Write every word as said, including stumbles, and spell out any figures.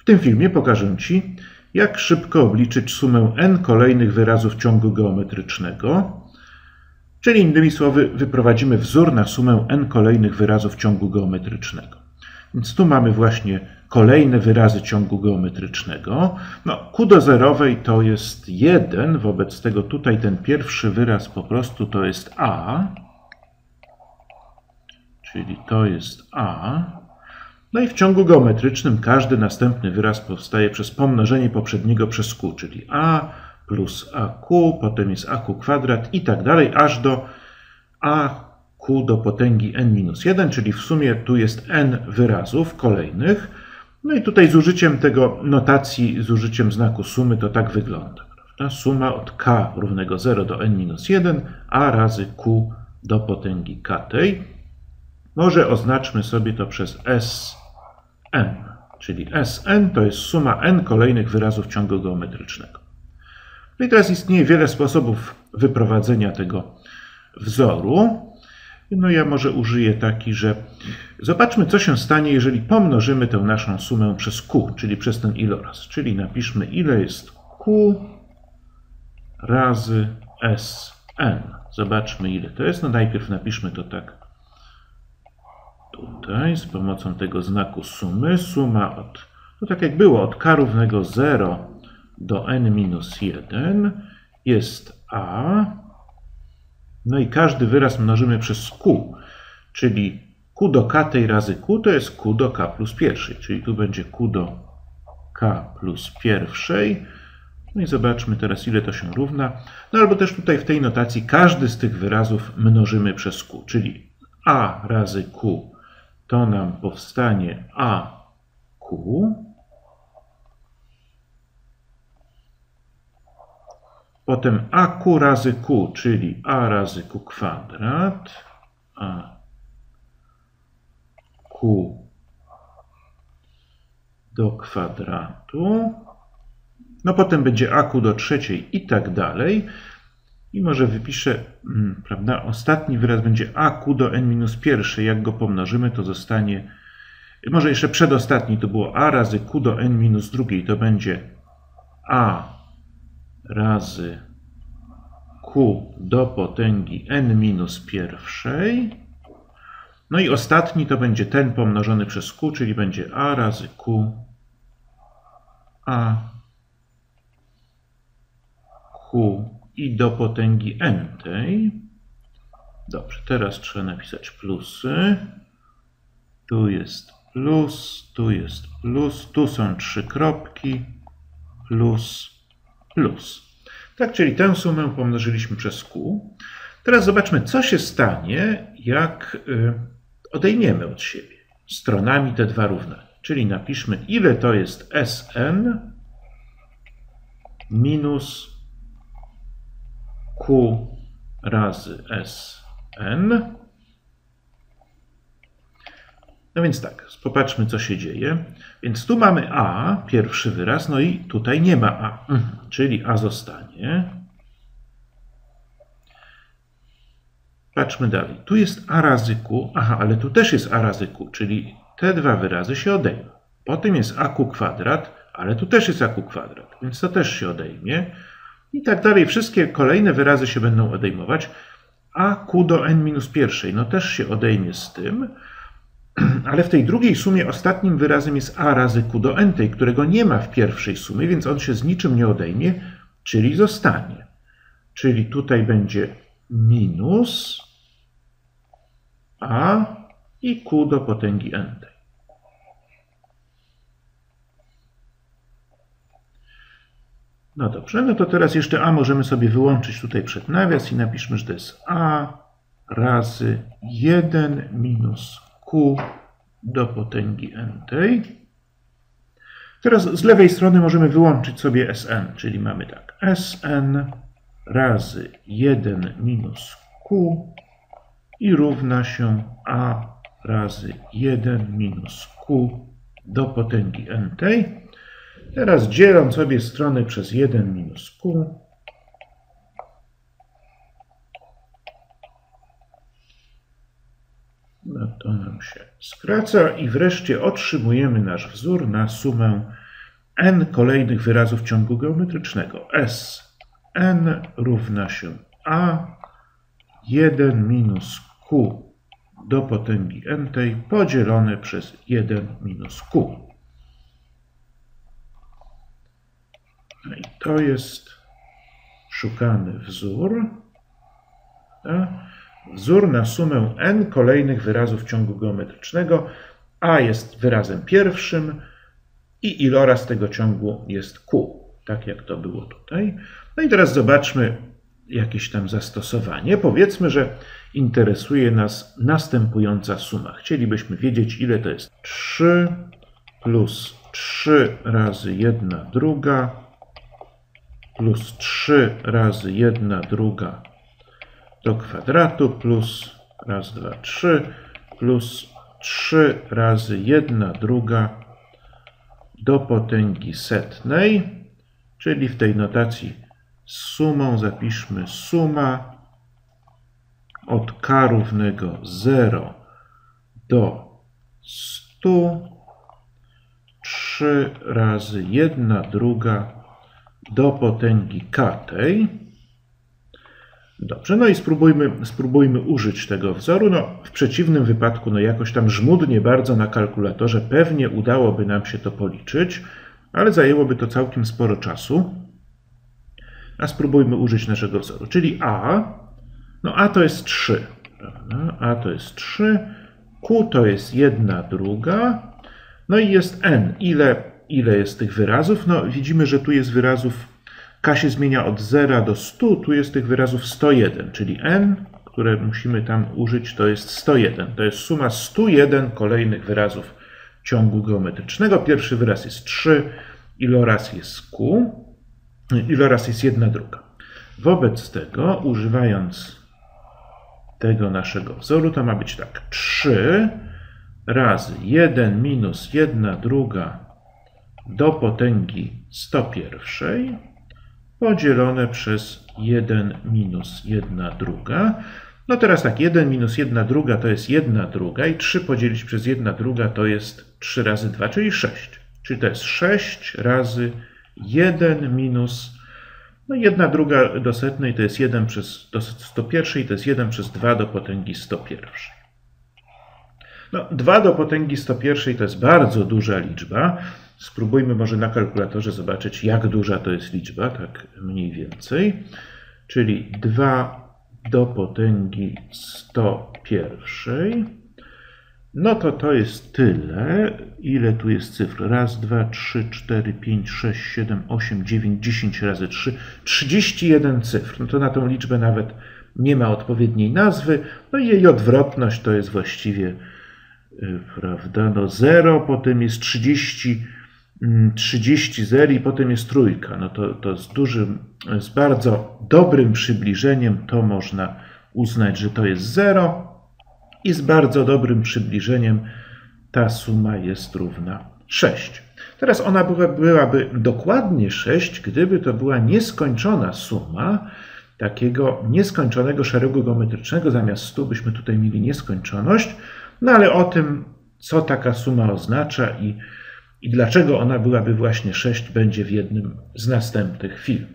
tym filmie pokażę Ci, jak szybko obliczyć sumę n kolejnych wyrazów ciągu geometrycznego, czyli innymi słowy wyprowadzimy wzór na sumę n kolejnych wyrazów ciągu geometrycznego. Więc tu mamy właśnie kolejne wyrazy ciągu geometrycznego. No, q do zerowej to jest jeden, wobec tego tutaj ten pierwszy wyraz po prostu to jest a, czyli to jest a. No i w ciągu geometrycznym każdy następny wyraz powstaje przez pomnożenie poprzedniego przez q, czyli a plus aq, potem jest aq kwadrat i tak dalej, aż do aq do potęgi n minus jeden, czyli w sumie tu jest n wyrazów kolejnych. No i tutaj z użyciem tego notacji, z użyciem znaku sumy to tak wygląda. Prawda? Suma od k równego zero do n minus jeden, a razy q do potęgi k tej. Może oznaczmy sobie to przez Sn, czyli Sn to jest suma n kolejnych wyrazów ciągu geometrycznego. No i teraz istnieje wiele sposobów wyprowadzenia tego wzoru. No ja może użyję taki, że zobaczmy, co się stanie, jeżeli pomnożymy tę naszą sumę przez q, czyli przez ten iloraz. Czyli napiszmy, ile jest q razy Sn. Zobaczmy, ile to jest. No najpierw napiszmy to tak tutaj, z pomocą tego znaku sumy. Suma od, no tak jak było, od k równego zero do n minus jeden jest a. No i każdy wyraz mnożymy przez q, czyli q do k tej razy q to jest q do k plus pierwszej, czyli tu będzie q do k plus pierwszej. No i zobaczmy teraz, ile to się równa. No albo też tutaj w tej notacji każdy z tych wyrazów mnożymy przez q, czyli a razy q to nam powstanie aq. Potem aq razy q, czyli a razy q kwadrat, a q do kwadratu. No potem będzie aq do trzeciej i tak dalej. I może wypiszę, prawda, ostatni wyraz będzie aq do n minus pierwszej. Jak go pomnożymy, to zostanie, może jeszcze przedostatni to było a razy q do n minus drugiej. To będzie a razy q do potęgi n minus pierwszej. No i ostatni to będzie ten pomnożony przez q, czyli będzie a razy q a q i do potęgi n tej. Dobrze, teraz trzeba napisać plusy. Tu jest plus, tu jest plus, tu są trzy kropki, plus, plus. Tak, czyli tę sumę pomnożyliśmy przez q. Teraz zobaczmy, co się stanie, jak odejmiemy od siebie stronami te dwa równania. Czyli napiszmy, ile to jest Sn minus q razy Sn. No więc tak, popatrzmy, co się dzieje. Więc tu mamy a, pierwszy wyraz, no i tutaj nie ma a, czyli a zostanie. Patrzmy dalej. Tu jest a razy q, aha, ale tu też jest a razy q, czyli te dwa wyrazy się odejmą. Potem jest aq kwadrat, ale tu też jest aq kwadrat, więc to też się odejmie. I tak dalej. Wszystkie kolejne wyrazy się będą odejmować. A q do n minus pierwszej, no też się odejmie z tym. Ale w tej drugiej sumie ostatnim wyrazem jest a razy q do n tej, którego nie ma w pierwszej sumie, więc on się z niczym nie odejmie, czyli zostanie. Czyli tutaj będzie minus a i q do potęgi n tej. No dobrze, no to teraz jeszcze a możemy sobie wyłączyć tutaj przed nawias i napiszmy, że to jest a razy jeden minus q do potęgi n tej. Teraz z lewej strony możemy wyłączyć sobie Sn, czyli mamy tak, Sn razy jeden minus q i równa się a razy jeden minus q do potęgi n tej. Teraz dzieląc sobie strony przez jeden minus q, no to nam się skraca i wreszcie otrzymujemy nasz wzór na sumę n kolejnych wyrazów ciągu geometrycznego. S n równa się a jeden minus q do potęgi n tej podzielone przez jeden minus q. No i to jest szukany wzór. Tak? Wzór na sumę n kolejnych wyrazów ciągu geometrycznego. A jest wyrazem pierwszym i iloraz tego ciągu jest q, tak jak to było tutaj. No i teraz zobaczmy jakieś tam zastosowanie. Powiedzmy, że interesuje nas następująca suma. Chcielibyśmy wiedzieć, ile to jest trzy plus trzy razy jedna druga plus trzy razy jedna druga do kwadratu plus raz, dwa, trzy plus trzy razy jedna druga do potęgi setnej, czyli w tej notacji z sumą zapiszmy suma od k równego zero do stu, trzy razy jedna druga do potęgi k tej. Dobrze, no i spróbujmy, spróbujmy użyć tego wzoru. No, w przeciwnym wypadku, no jakoś tam żmudnie bardzo na kalkulatorze pewnie udałoby nam się to policzyć, ale zajęłoby to całkiem sporo czasu. A spróbujmy użyć naszego wzoru, czyli a, no a to jest trzy, prawda? A to jest trzy, q to jest jedna druga, no i jest n. Ile, ile jest tych wyrazów? No widzimy, że tu jest wyrazów, k się zmienia od zera do stu, tu jest tych wyrazów sto jeden, czyli n, które musimy tam użyć, to jest sto jeden. To jest suma stu jeden kolejnych wyrazów ciągu geometrycznego. Pierwszy wyraz jest trzy, iloraz jest q, iloraz jest jedna druga. Wobec tego, używając tego naszego wzoru, to ma być tak. trzy razy jeden minus jedna druga do potęgi sto jeden podzielone przez jeden minus jedna druga. No teraz tak, jeden minus jedna druga to jest jedna druga i trzy podzielić przez jedna druga to jest trzy razy dwa, czyli sześć. Czyli to jest sześć razy jeden minus, no jedna druga do setnej to jest jeden przez do sto jeden i to jest jeden przez dwa do potęgi sto jeden. No, dwa do potęgi sto jeden to jest bardzo duża liczba. Spróbujmy może na kalkulatorze zobaczyć, jak duża to jest liczba, tak mniej więcej. Czyli dwa do potęgi sto jeden. No to to jest tyle. Ile tu jest cyfr? Raz, dwa, trzy, cztery, pięć, sześć, siedem, osiem, dziewięć, dziesięć razy trzy. trzydzieści jeden cyfr. No to na tą liczbę nawet nie ma odpowiedniej nazwy. No i jej odwrotność to jest właściwie, yy, prawda, no zero, potem jest trzydzieści, trzydzieści zer i potem jest trójka. No to, to z dużym, z bardzo dobrym przybliżeniem to można uznać, że to jest zero. I z bardzo dobrym przybliżeniem ta suma jest równa sześć. Teraz ona była, byłaby dokładnie sześć, gdyby to była nieskończona suma takiego nieskończonego szeregu geometrycznego. Zamiast stu byśmy tutaj mieli nieskończoność. No ale o tym, co taka suma oznacza i, i dlaczego ona byłaby właśnie sześć, będzie w jednym z następnych filmów.